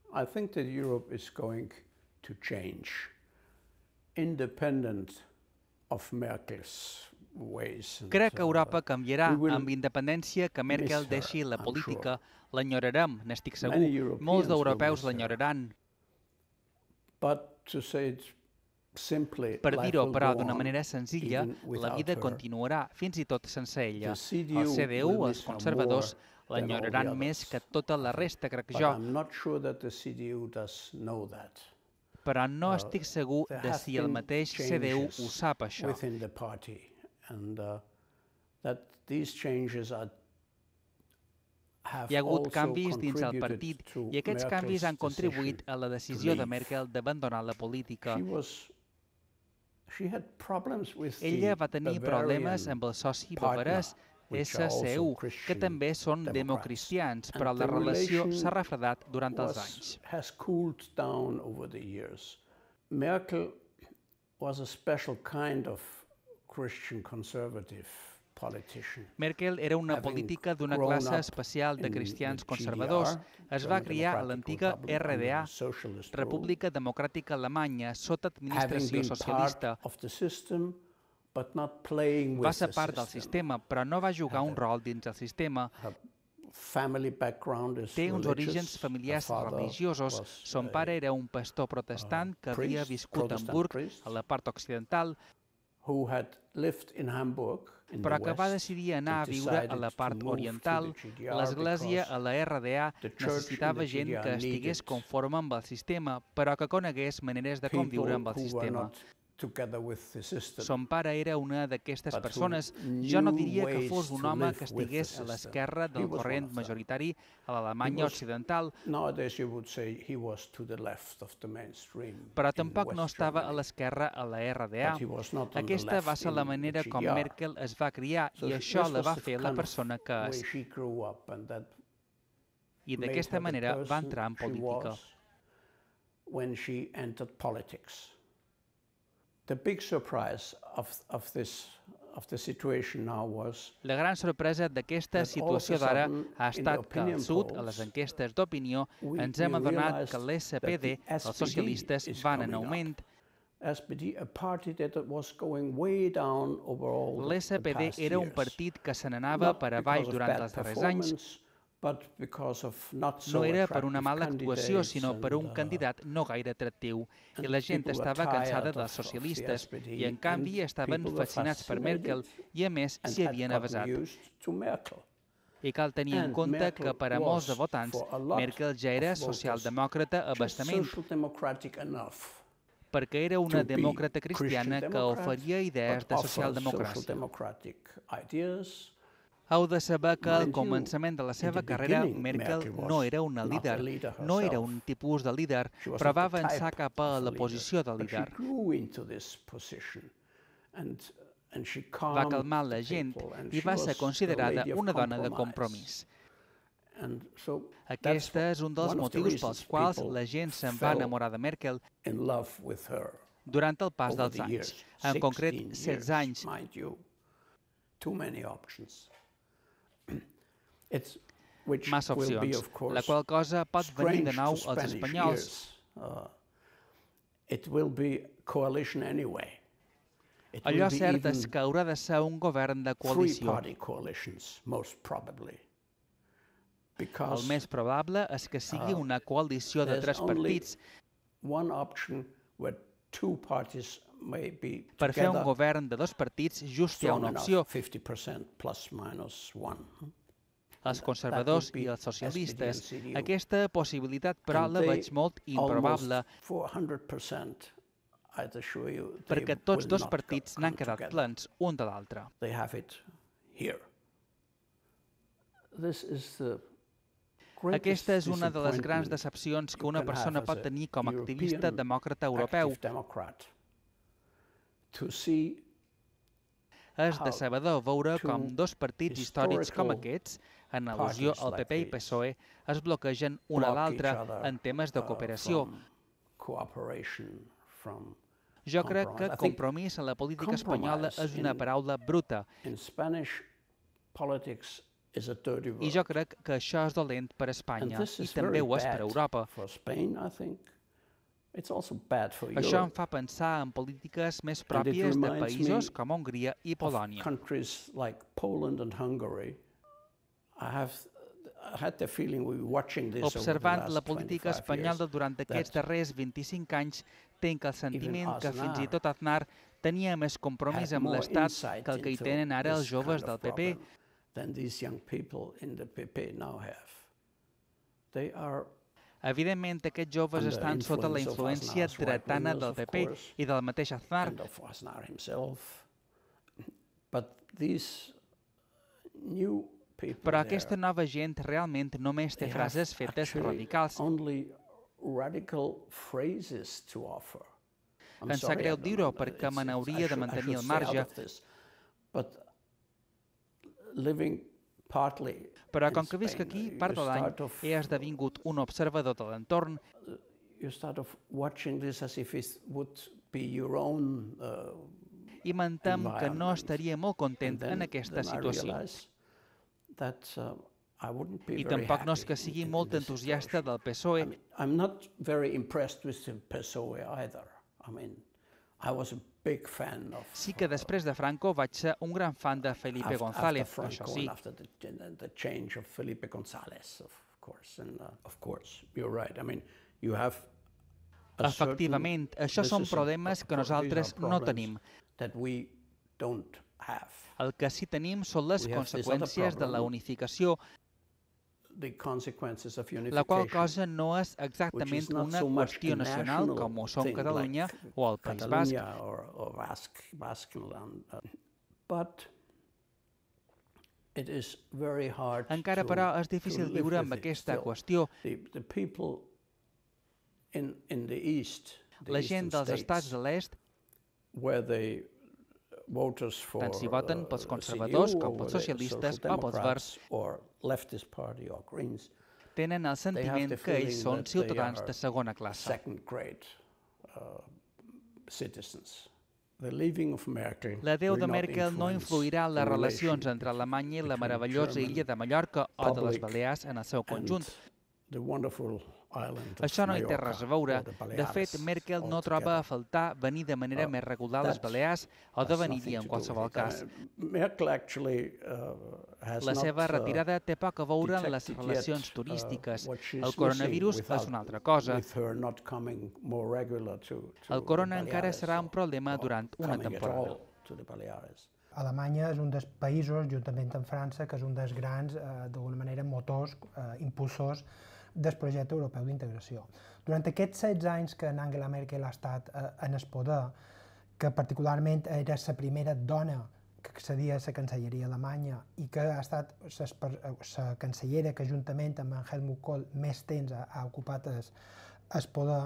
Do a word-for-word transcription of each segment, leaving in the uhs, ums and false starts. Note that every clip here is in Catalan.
I think that Europe is going to change, independent of Merkel's ways. And, Crec que Europa uh, canviarà we will amb independència que Merkel miss her, deixi la I'm política. sure. L'enyorarem, n'estic segur. Many Europeans Molts will d'europeus miss her. l'enyoraran. But to say it simply, Per life dir-ho, will però, go d'una on, manera senzilla, even la without vida her. continuarà, fins i tot sense ella. The C D El U C D U, will els miss her conservadors, more than all the l'enyoraran més others, que tota la I think. resta, crec But jo. I'm not sure that the C D U does know that. Però no Uh, estic segur there de have si el been mateix C D U ho changes sap, això. within the party, and uh, that these changes are have Hi ha hagut also canvis dins el contributed partit to i aquests canvis Merkel's han contribuït decision a la to decisió de leave. Merkel d'abandonar la política. She was she had problems with Ella the va tenir Bavarian problemes amb el soci partner, bavarès which are S C U, also que Christian també són Democrats. democristians, And però la the relació relation s'ha refredat durant els was- anys. has cooled down over the years. Merkel was a special kind of Christian conservative politician. Merkel era una Having política d'una grown classe up especial de in cristians the conservadors. G D R, Es va German criar a Democratic l'antiga Republic, R D A, under socialist rule. República Democràtica Alemanya, sota Having administració been socialista. part of the system, but not playing with Va ser the part del system. sistema, però no va jugar un rol dins el sistema. Her family background is Té uns religious. orígens familiars Her father religiosos. was Son a pare era un pastor protestant que havia priest, viscut a Protestant Hamburg, priest. a la part occidental, who had lived in Hamburg in però the que va west, decidir anar a but viure a la decided part to move to oriental. the G D R L'església because a la R D A the church necessitava in the gent G D R que estigués needed conforme amb el sistema, però que conegués maneres de people conviure amb el who were sistema. not together with the system. Son pare era una d'aquestes But who persones. Jo no knew diria que ways fos un to home live que with the estigués a system. l'esquerra He del was one corrent of them. majoritari a l'Alemanya He was- occidental, Nowadays you would say he was to the left of the mainstream. però in tampoc no West estava a Germany. l'esquerra a la R D A. But he was not on the Aquesta left va ser la in manera the com G D R. Merkel es va criar So i she- això this la was va the fer la kind of persona que way és. she grew up, and that I made d'aquesta her the manera va person entrar en she política. was when she entered politics. The big surprise of, of this of the situation now was La gran sorpresa d'aquesta that all of a situació d'ara sudden, ha in the estat que opinion al sud, a polls, les enquestes d'opinió, we- ens hem we adonat realized que l'S P D, that the els S P D socialistes, is van en coming up. augment. S P D, a party that was going way down overall the- L'S P the D past era un years. partit que se n'anava Not per because avall of durant bad els darrers anys. performance, but because of not so No era per una attractive mala actuació, candidates sinó per un and, uh, candidat no gaire atractiu. I and la gent people were estava cansada tired dels of- of the socialistes S P D, i, en canvi, and estaven people were fascinats per Merkel fascinated i, a més, and s'hi had havien gotten avasat. used to Merkel. I cal tenir en And compte Merkel que per a molts de was, votants, for a lot Merkel ja era of voters, socialdemòcrata a just bastament, social democratic enough perquè era una to be demòcrata cristiana Christian que Democrat, oferia idees but de offer social socialdemocràcia. democratic ideas. Heu de saber que al Mind you, començament de la in seva the carrera, beginning, Merkel Merkel was no era una not líder, a leader no era herself. un tipus de líder, She was però not va the avançar type cap a of a la leader, posició de but she líder. grew into this position, and, and she Va calmed calmar la the gent people, and i she va ser was the considerada lady of una dona de compromise. compromís. And so Aquest that's és un dels one of the motius reasons pels quals people la gent se'n va fell enamorar de Merkel in love with her durant el pas over dels the anys. years. En concret, sixteen setze anys. years, mind you. Too many options. It's, which Massa will be, opcions, of course, la qual cosa pot venir de strange nou to als Spanish espanyols. ears. Uh, it will be coalition anyway. It will Allò be cert even és que haurà de ser un govern de coalició. three-party coalitions, most probably. Because El més probable és que sigui una coalició de there's tres only partits one option where two parties may be per fer un together govern de dos partits. Just hi ha strong una enough, opció, fifty percent plus minus one. els conservadors i els socialistes. Aquesta possibilitat, però, la veig molt improbable, four hundred percent either show you they perquè tots will dos not partits come n'han quedat together. plens un de l'altre. They have it here. This is the greatest Aquesta és una de les grans disappointment decepcions que you una can persona have as pot a tenir com a activista European demòcrata europeu. active Democrat. To see És how decebedor veure two com dos partits històrics com historical aquests, en al·lusió parties al P P i like P S O E, es bloquegen un a block l'altre each other, en temes de uh, cooperació. from cooperation, from Jo crec compromise. que I think compromís a la política espanyola compromise és una in- paraula bruta. in Spanish politics I jo crec que això és dolent per Espanya i també ho és per Europa. Això em fa pensar en polítiques més pròpies de països com Hongria i Polònia. Observant la política espanyola durant aquests darrers vint-i-cinc anys, tinc el sentiment que fins i tot Aznar tenia més compromís amb l'Estat que el que hi tenen ara els joves del P P. Evidentment, aquests joves estan sota la influència dretana del P P i del mateix Aznar. Però aquesta nova gent realment només té frases fetes radicals. Em sap greu dir-ho perquè me n'hauria de mantenir al marge. Però com que visc aquí, part de l'any, he esdevingut un observador de l'entorn. I m'entenc que no estaria molt content en aquesta situació. I tampoc no és que sigui molt entusiasta del P S O E. Sí que després de Franco vaig ser un gran fan de Felipe González, això sí. Efectivament, això són problemes que nosaltres no tenim. El que sí tenim són les conseqüències de la unificació, la qual cosa no és exactament una qüestió nacional com ho són Catalunya o el País Basc. Encara, però, és difícil viure amb aquesta qüestió. La gent dels estats de l'est, tant si voten pels conservadors com pels socialistes o pels verds, tenen el sentiment que ells són ciutadans de segona classe. L'adeu de Merkel no influirà en les relacions entre Alemanya i la meravellosa illa de Mallorca o de les Balears en el seu conjunt. Això no hi té res a veure. De fet, Merkel no troba a faltar venir de manera més regular a les Balears o de venir-hi en qualsevol cas. La seva retirada té poc a veure amb les relacions turístiques. El coronavirus és una altra cosa. El corona encara serà un problema durant una temporada. Alemanya és un dels països, juntament amb França, que és un dels grans, d'alguna manera, motors, impulsors del projecte europeu d'integració. Durant aquests setze anys que Angela Merkel ha estat en el poder, que particularment era la primera dona que accedia a la cancelleria alemanya i que ha estat la cancellera que juntament amb Helmut Kohl més temps ha ocupat el poder,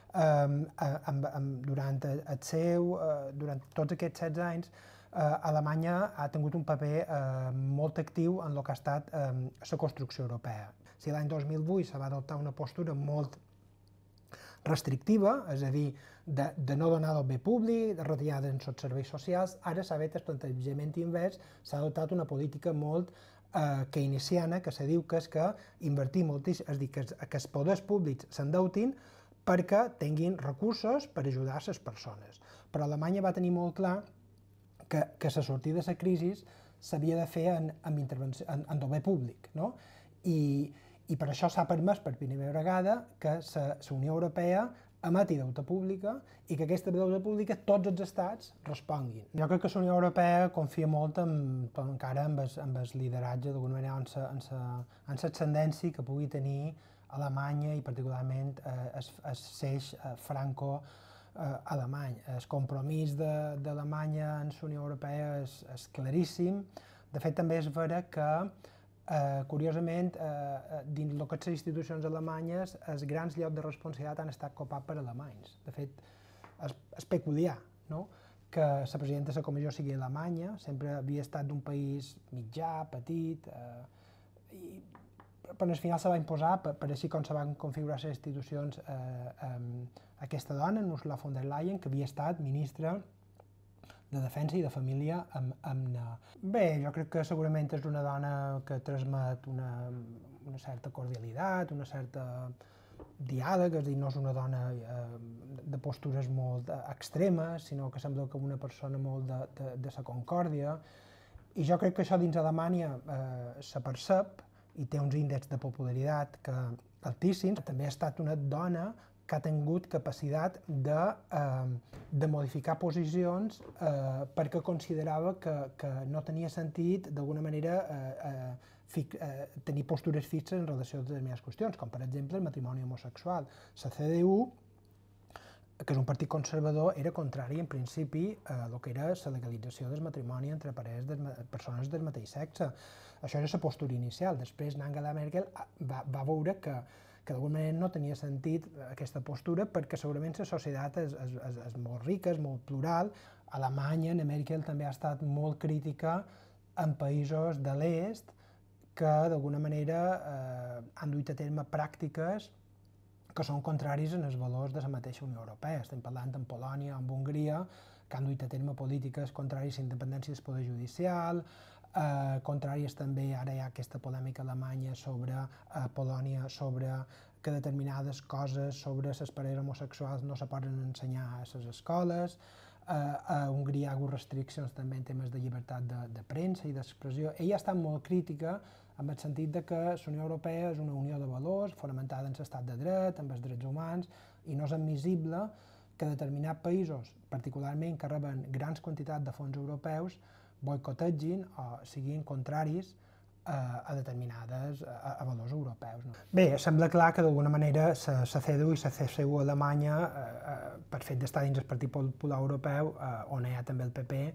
durant el seu, durant tots aquests setze anys, Alemanya ha tingut un paper molt actiu en el que ha estat la construcció europea. Si l'any dos mil vuit se va adoptar una postura molt restrictiva, és a dir, de no donar el bé públic, de retirada en els serveis socials, ara s'ha fet el plantejament invers, s'ha adoptat una política molt keynesiana, que se diu que és que invertir moltíssim, és a dir, que els poders públics s'endeutin perquè tinguin recursos per ajudar les persones. Però Alemanya va tenir molt clar que la sortida de la crisi s'havia de fer en el bé públic. I per això s'ha permès per primera vegada que la Unió Europea emeti deute pública i que aquesta deute pública tots els estats responguin. Jo crec que la Unió Europea confia molt encara en el lideratge, d'alguna manera, en l'ascendència que pugui tenir Alemanya i particularment el seix franco-alemany. El compromís d'Alemanya en la Unió Europea és claríssim. De fet, també és vera que curiosament, dins aquestes institucions alemanyes, els grans llocs de responsabilitat han estat copats per alemanys. De fet, és peculiar que la presidenta de la Comissió sigui alemanya, sempre havia estat d'un país mitjà, petit, però al final se va imposar, per així com se van configurar les institucions, aquesta dona, Ursula von der Leyen, que havia estat ministra de defensa i de família amb, amb... Bé, jo crec que segurament és una dona que transmet una, una certa cordialitat, una certa diàleg, és a dir, no és una dona eh, de postures molt extremes, sinó que sembla com una persona molt de, de, de la concòrdia, i jo crec que això dins Alemanya eh, se percep i té uns índexs de popularitat que altíssims. També ha estat una dona que ha tingut capacitat de, eh, de modificar posicions eh, perquè considerava que, que no tenia sentit, d'alguna manera, eh, eh, fic, eh, tenir postures fixes en relació a determinades qüestions, com per exemple el matrimoni homosexual. La C D U, que és un partit conservador, era contrari en principi a el que era la legalització del matrimoni entre parelles de persones del mateix sexe. Això era la postura inicial. Després Angela Merkel va, va veure que que d'alguna manera no tenia sentit aquesta postura perquè segurament la societat és, és, és, és molt rica, és molt plural. Alemanya, Merkel també ha estat molt crítica en països de l'est que d'alguna manera eh, han duit a terme pràctiques que són contraris als valors de la mateixa Unió Europea. Estem parlant en Polònia, en Hongria, que han duit a terme polítiques contràries a la independència del poder judicial, eh, contràries també, ara hi ha aquesta polèmica alemanya sobre eh, Polònia, sobre que determinades coses sobre les parelles homosexuals no se poden ensenyar a les escoles. Eh, a Hongria hi ha hagut restriccions també en temes de llibertat de, de premsa i d'expressió. Ella ha estat molt crítica en el sentit de que la Unió Europea és una unió de valors fonamentada en l'estat de dret, en els drets humans, i no és admissible que determinats països, particularment que reben grans quantitats de fons europeus, boicotegin o siguin contraris a, a determinades a, a valors europeus. No? Bé, sembla clar que d'alguna manera la C D U i la C S U alemanya, eh, per fet d'estar dins el Partit Popular Europeu, eh, on hi ha també el P P,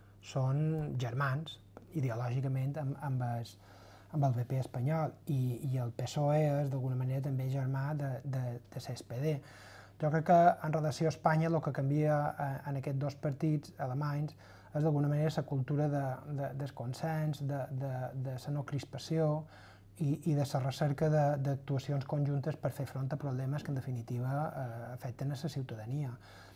són germans ideològicament amb, amb, el, amb el P P espanyol, i, i el P S O E és d'alguna manera també germà de, de, de la S P D. Jo crec que en relació a Espanya el que canvia en aquests dos partits alemanys és d'alguna manera la cultura de, de, del consens, de, de, de la no crispació i, i de la recerca d'actuacions conjuntes per fer front a problemes que en definitiva eh, afecten a la ciutadania.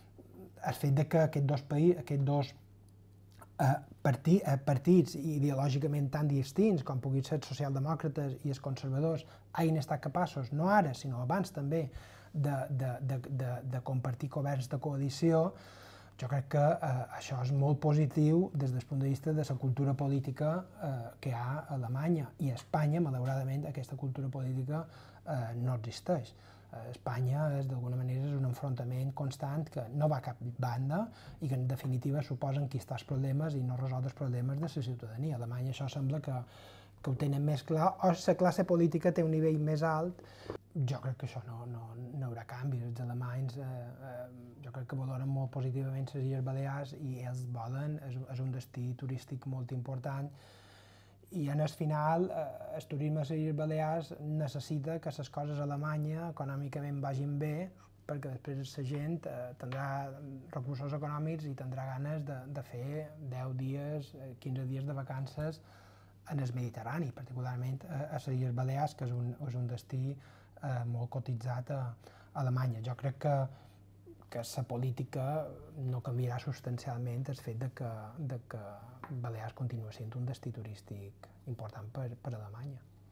El fet de que aquests dos, païs, aquests dos eh, parti, eh, partits ideològicament tan distints com puguin ser els socialdemòcrates i els conservadors hagin estat capaços, no ara, sinó abans també, de, de, de, de, de compartir governs de coalició, jo crec que eh, això és molt positiu des del punt de vista de la cultura política eh, que hi ha a Alemanya. I a Espanya, malauradament, aquesta cultura política eh, no existeix. Eh, Espanya, d'alguna manera, és un enfrontament constant que no va a cap banda i que, en definitiva, suposa enquistar els problemes i no resoldre els problemes de la ciutadania. A Alemanya això sembla que, que ho tenen més clar, o la classe política té un nivell més alt. Jo crec que això no, no, no hi haurà canvis. Els alemanys eh, eh, jo crec que valoren molt positivament les Illes Balears i ells volen, és, és un destí turístic molt important, i en el final eh, el turisme a les Illes Balears necessita que les coses a Alemanya econòmicament vagin bé, perquè després la gent eh, tindrà recursos econòmics i tindrà ganes de, de fer deu dies, quinze dies de vacances en el Mediterrani, particularment a, a les Illes Balears, que és un, és un destí eh, molt cotitzat a, a Alemanya. Jo crec que, que la política no canviarà substancialment el fet de que, de que Balears continua sent un destí turístic important per, per Alemanya.